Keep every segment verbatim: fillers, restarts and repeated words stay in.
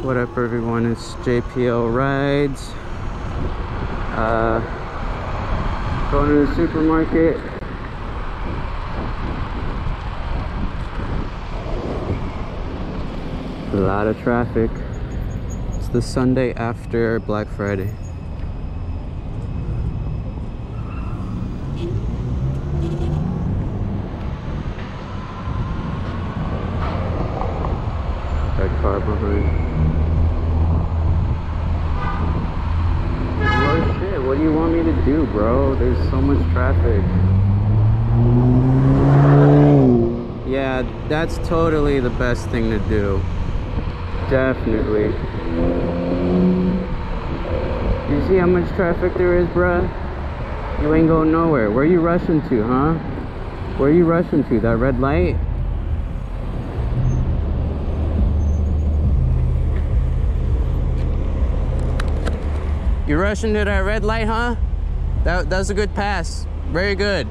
What up everyone, it's J P L Rides. Uh, going to the supermarket. A lot of traffic. It's the Sunday after Black Friday. That car behind. Oh shit, what do you want me to do, bro? There's so much traffic. Yeah, that's totally the best thing to do. Definitely. You see how much traffic there is, bruh? You ain't going nowhere. Where you rushing to, huh? Where you rushing to? That red light? You rushing to that red light, huh? That, that was a good pass. Very good.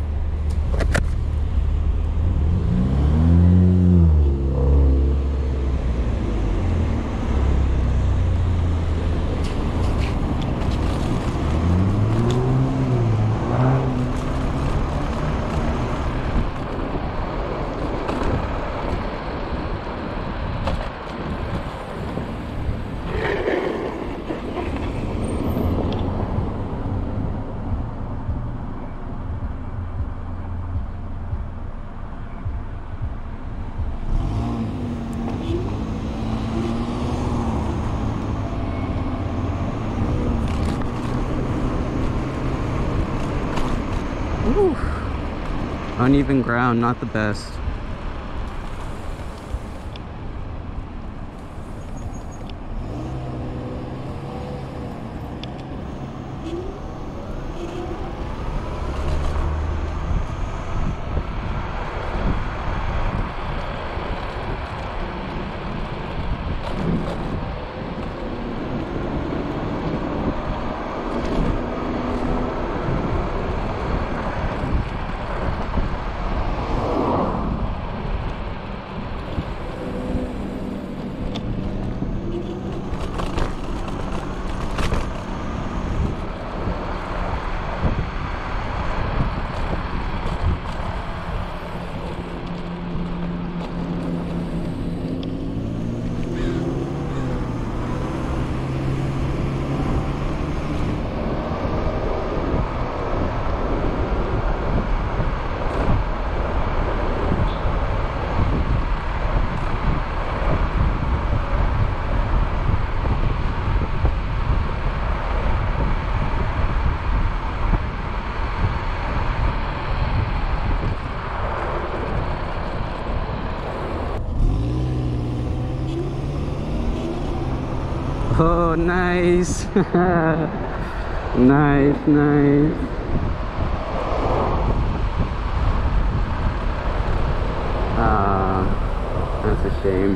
Whew. Uneven ground, not the best. Oh, nice. Nice, nice. Ah, that's a shame.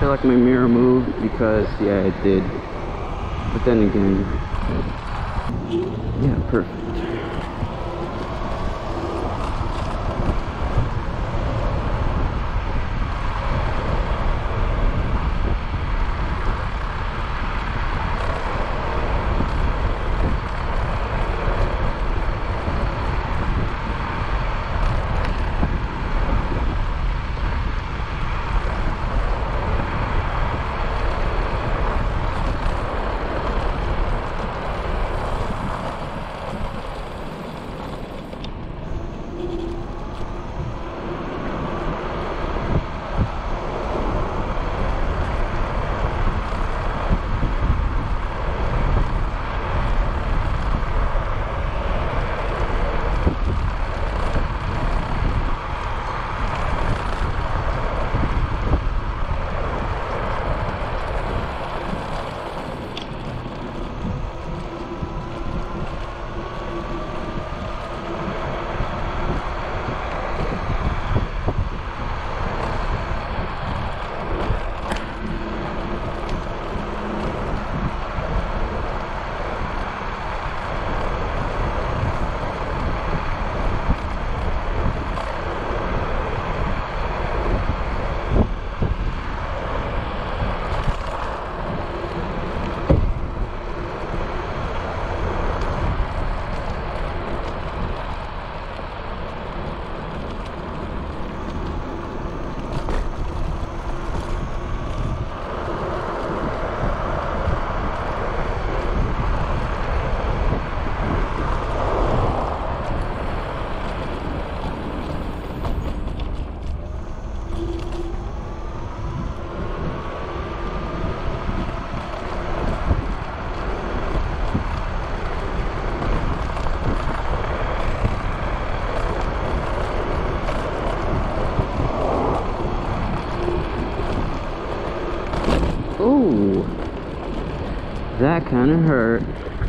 feel like my mirror moved because, yeah, it did. But then again, yeah, perfect. Ooh, that kind of hurt.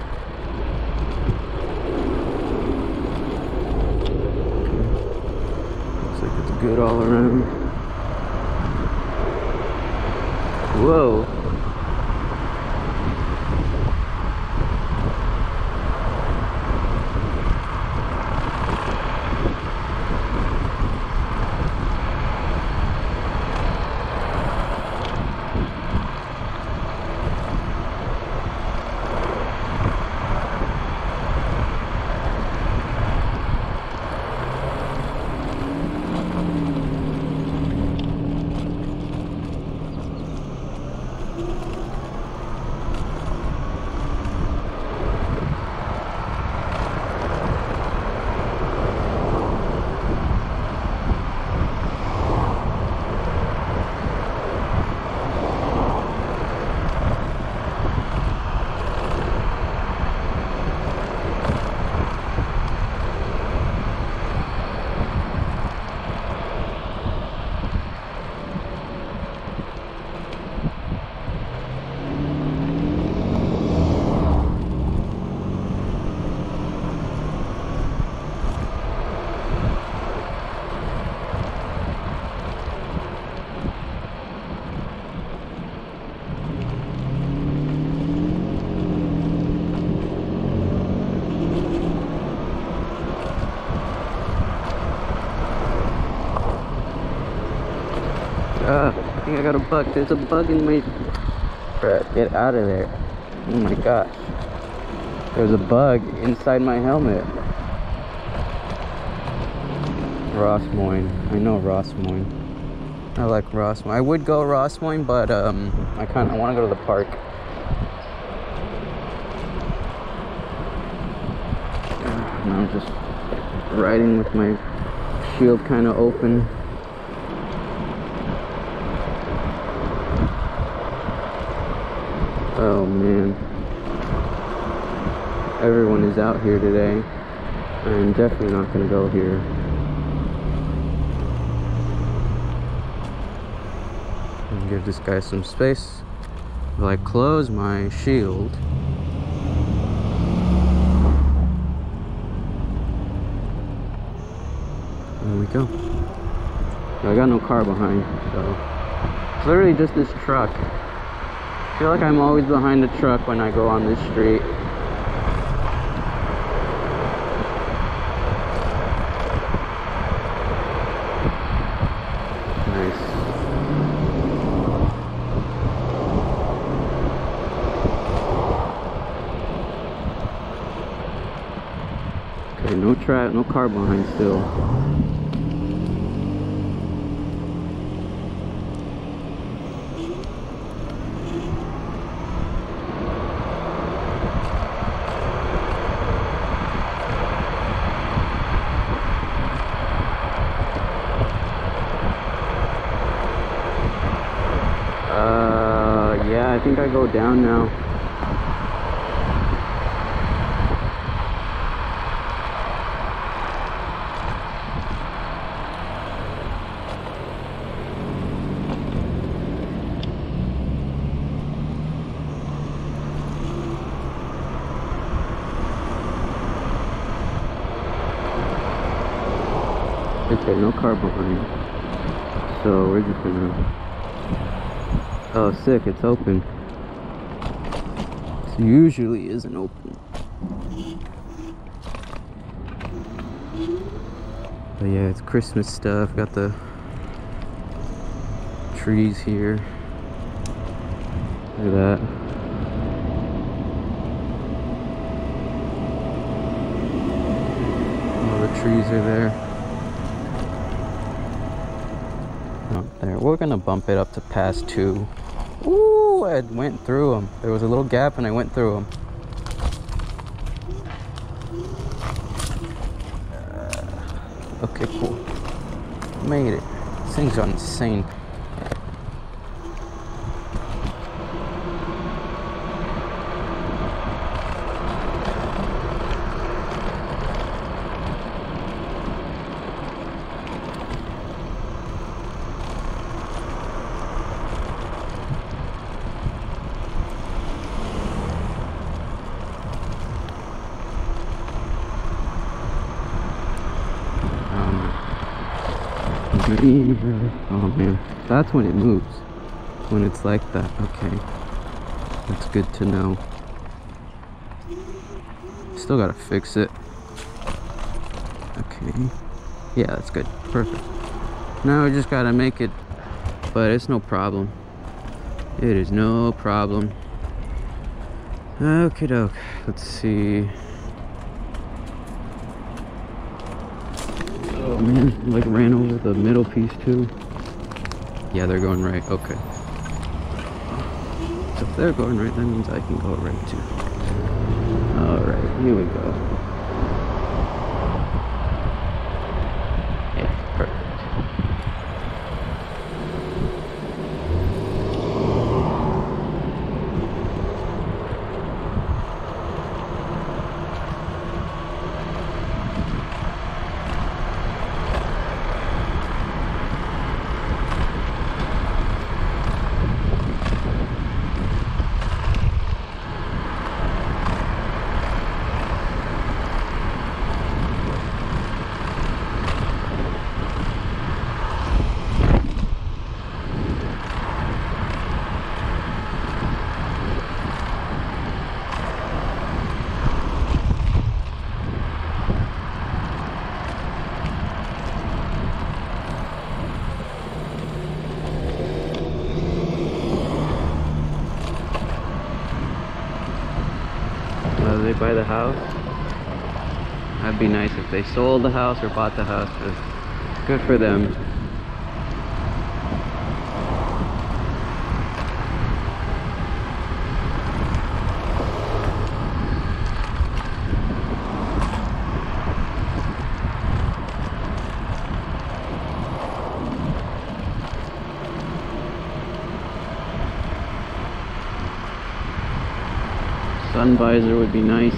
Looks like it's good all around. Whoa. Uh, I think I got a bug. There's a bug in my... Bruh, get out of there. Oh my gosh. There's a bug inside my helmet. Ross Moyne. I know Ross Moyne. I like Ross Moyne. I would go Ross Moyne, but um, I kind of I want to go to the park. And I'm just riding with my shield kind of open. Oh man, everyone is out here today. I'm definitely not gonna go here. And give this guy some space while I close my shield. There we go. I got no car behind, so literally just this truck. I feel like I'm always behind the truck when I go on this street. Nice. Okay, no trap, no car behind still. Uh, yeah, I think I go down now. Okay, no car behind. So we're just gonna... Oh, sick, it's open. It usually isn't open. But yeah, it's Christmas stuff. Got the trees here. Look at that. All the trees are there. Up there. We're gonna bump it up to past two. Ooh, I went through them. There was a little gap and I went through them. Uh, okay, cool. Made it. These things are insane. Oh man, that's when it moves. When it's like that. Okay, that's good to know. Still gotta fix it. Okay, yeah, that's good. Perfect. Now we just gotta make it, but it's no problem. It is no problem. Okay, doke. Let's see. Oh man, like ran over the middle piece too. Yeah, they're going right. Okay. So if they're going right, that means I can go right too. Alright, here we go. Yeah, perfect. They buy the house. That'd be nice if they sold the house or bought the house. Good for them. Sun visor would be nice.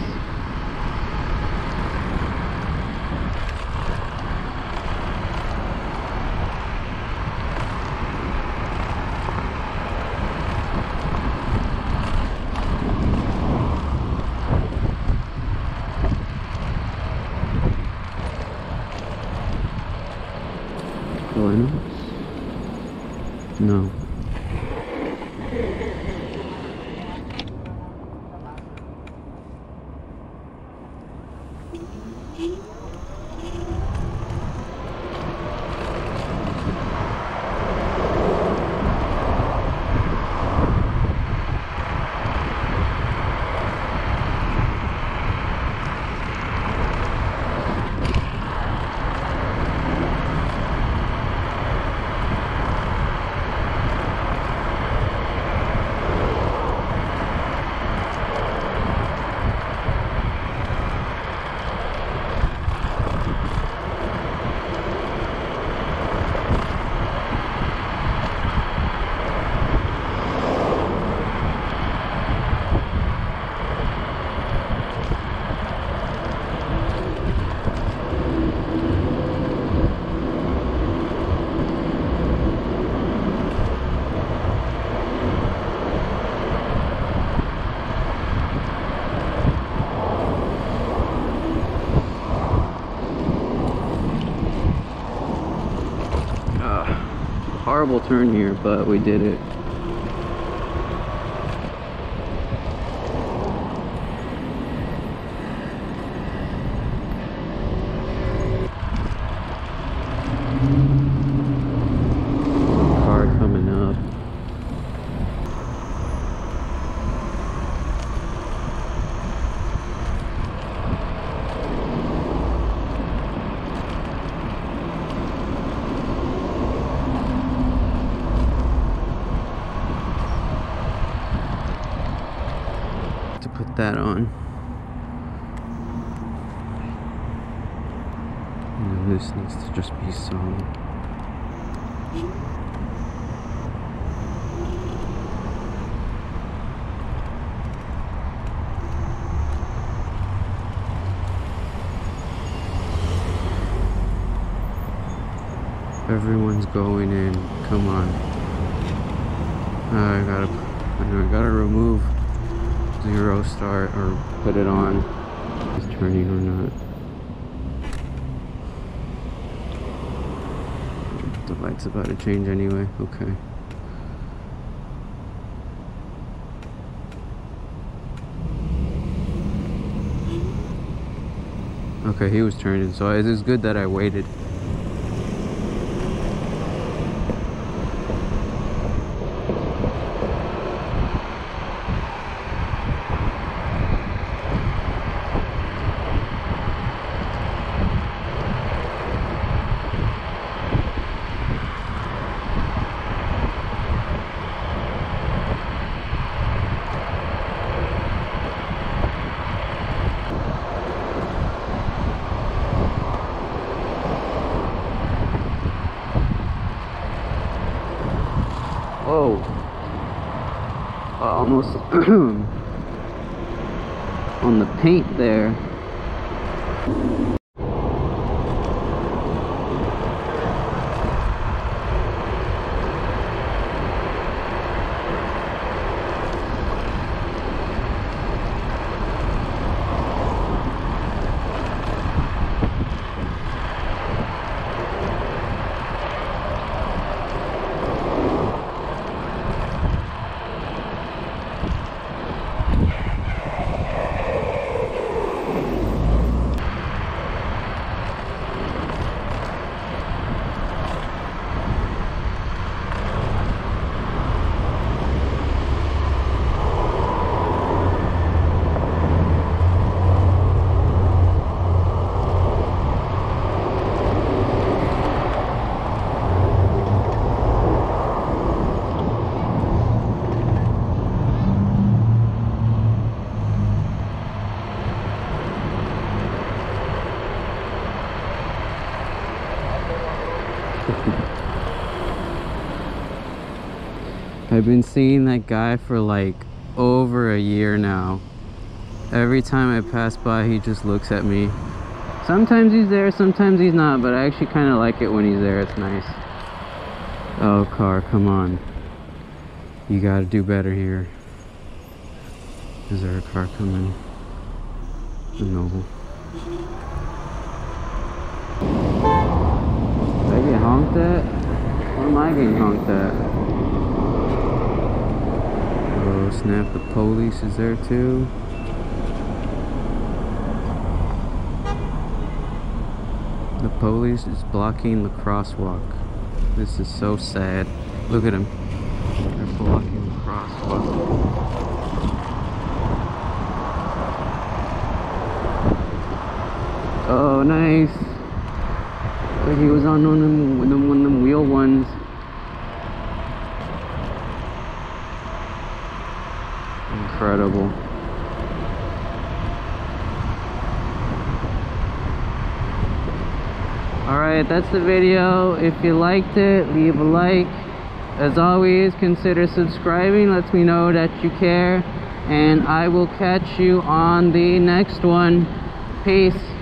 No. Horrible turn here, but we did it. Car coming up. Put that on. And this needs to just be solid. Everyone's going in. Come on. Uh, I gotta. I gotta remove. Zero start or put it on. Is turning or not. The light's about to change anyway. Okay. Okay, he was turning, so it is good that I waited. Whoa. Almost on the paint there. I've been seeing that guy for like over a year now. Every time I pass by, he just looks at me. Sometimes he's there, sometimes he's not, but I actually kind of like it when he's there. It's nice. Oh, car, come on. You gotta do better here. Is there a car coming? No. Did I get honked at? What am I getting honked at? Oh snap, the police is there too. The police is blocking the crosswalk. This is so sad. Look at them. They're blocking the crosswalk. Oh, nice. Like he was on one of them, one of them wheel ones. Incredible. Alright, that's the video. If you liked it, leave a like. As always, consider subscribing. Lets me know that you care. And I will catch you on the next one. Peace.